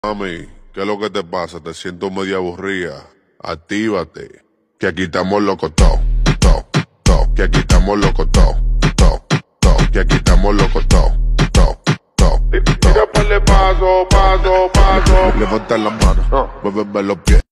Mami, ¿qué es lo que te pasa? Te siento medio aburrida. Actívate, que aquí estamos locos todos, que aquí estamos locos todos, que aquí estamos locos todos, Tira par de paso. Levanta la mano, muéveme los pies.